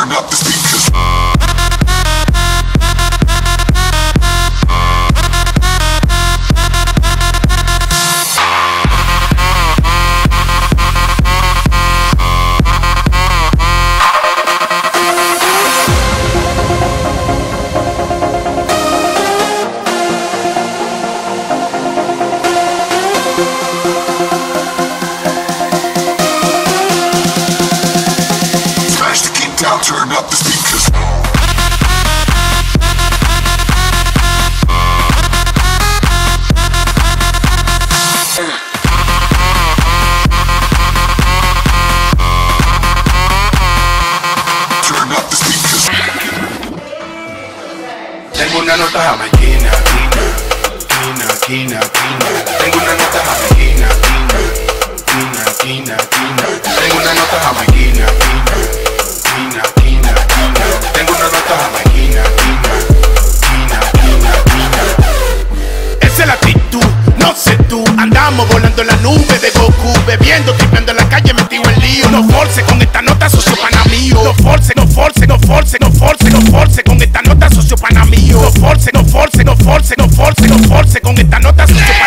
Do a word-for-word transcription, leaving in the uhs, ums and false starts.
turn up the speakers. Turn up the speakers. Turn up the speakers. Tengo una nota jamaiquina, quina, quina, quina, quina. Tengo una nota jamaiquina, quina, quina, quina, quina. Tengo una nota jamaiquina, quina, quina, quina, quina. Tengo una nota jamaiquina, quina, quina, quina, quina. Esa es la actitud, no sé tú. Andamos volando en la nube de Goku, bebiendo, tripeando en la calle, metido en lío. No force con esta nota, socio pana mío. No force, no force, no force, no force, no force con esta nota, socio pana mío. No force, no force, no force, no force, no force con esta nota, socio